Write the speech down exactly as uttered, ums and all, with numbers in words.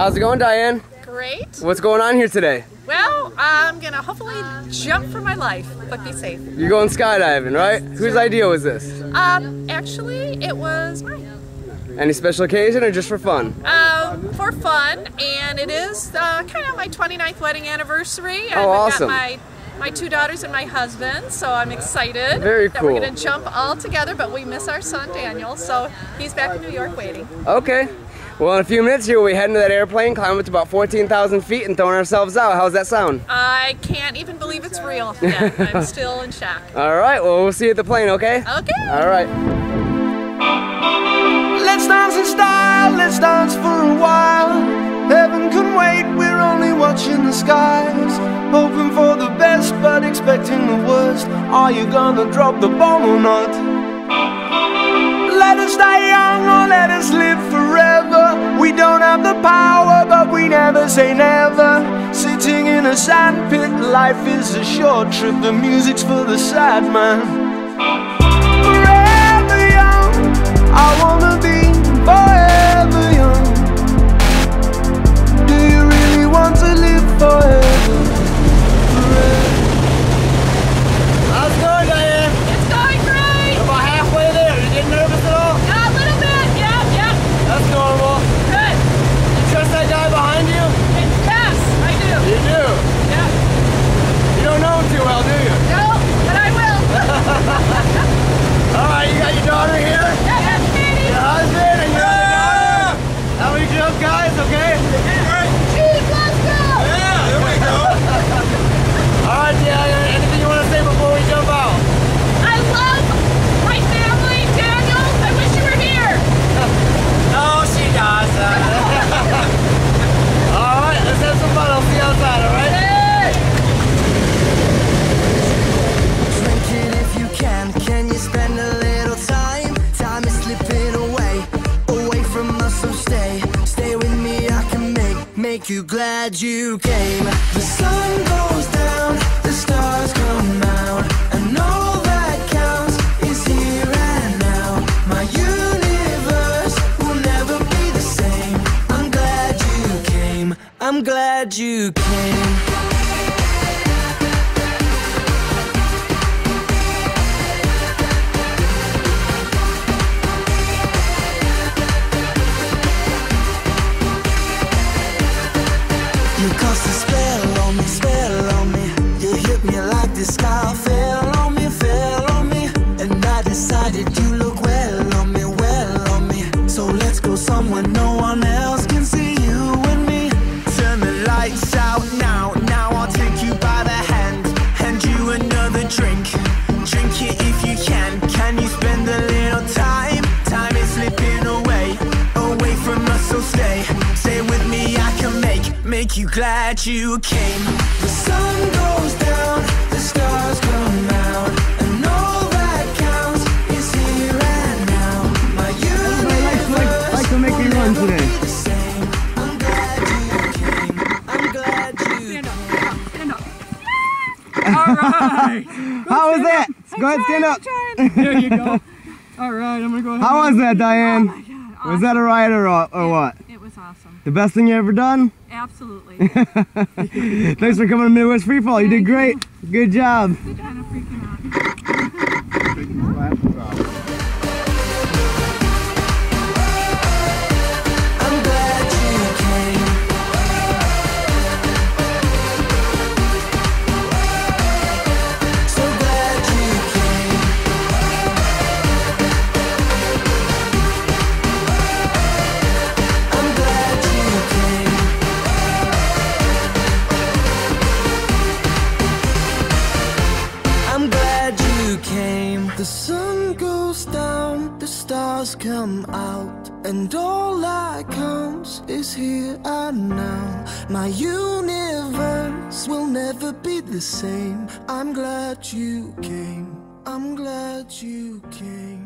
How's it going, Diane? Great. What's going on here today? Well, I'm gonna hopefully jump for my life, but be safe. You're going skydiving, right? Whose idea was this? Um, actually, it was mine. Any special occasion or just for fun? Um, for fun, and it is uh, kind of my twenty-ninth wedding anniversary. And Oh, awesome. I've got my, my two daughters and my husband, so I'm excited Very that cool. we're gonna jump all together, but we miss our son Daniel, so he's back in New York waiting. Okay. Well, in a few minutes here, we'll be heading to that airplane, climb up to about fourteen thousand feet and throwing ourselves out. How's that sound? I can't even believe it's real yet. I'm still in shock. All right, well, we'll see you at the plane, okay? Okay. All right. Let's dance in style, let's dance for a while. Heaven can wait, we're only watching the skies. Hoping for the best, but expecting the worst. Are you gonna drop the bomb or not? Let us die young or let us live forever. We don't have the power, but we never say never. Sitting in a sandpit, life is a short trip. The music's for the sad man. Forever young, I wanna be forever young. Do you really want to live forever? Forever. How's it going, Diane? It's going great. About halfway there. You getting nervous at all? A little bit, yeah, yeah. That's normal. Good. You trust that guy behind you? Yes, I do. You do? Yeah. You don't know him too well, do you? No, but I will. All right, you got your daughter here? Yeah, that's Katie. Your husband and your other daughter? How we jump, guys, okay? Cheese, let's go. Yeah, there we go. All right, Diane, anything you want to say before we jump out? I love my family. Daniel, I wish you were here. No, she does. All right, let's have some fun. I'll see you outside, all right? Hey. Drink it if you can. Can you spend a little time? Time is slipping away, away from us, so stay. Stay with me, I can make, make you glad you came. The sun goes down, the stars come out, and all that counts is here and now. My universe will never be the same. I'm glad you came, I'm glad you came. You cast a spell on me, spell on me. You hit me like the sky fell on me, fell on me. And I decided you look well on me, well on me. So let's go somewhere no one else can see you and me. Turn the lights out now, now I'll take you by the hand. Hand you another drink, drink it if you can. Can you spend a little time? Time is slipping away, away from us, so stay. Stay with me, I can make, make you glad you came. The sun goes down, the stars come out, and all that counts is here and now. My universe like- like to make me run will never today. be the same. I'm glad you came, I'm glad you Stand up, stand up, stand up. All right. How was that? Go ahead, stand up. There you go. All right, I'm gonna go ahead. How was that, Diane? Oh my God. Was that a ride or, or what? It was awesome. The best thing you ever done? Absolutely. Thanks for coming to Midwest Freefall. You did great. Good job. Kind of freaking out. I'm glad you came. So glad you came. I'm glad you came. I'm glad you came. The sun goes down, the stars come out, and all that counts is here and now. My universe will never be the same. I'm glad you came. I'm glad you came.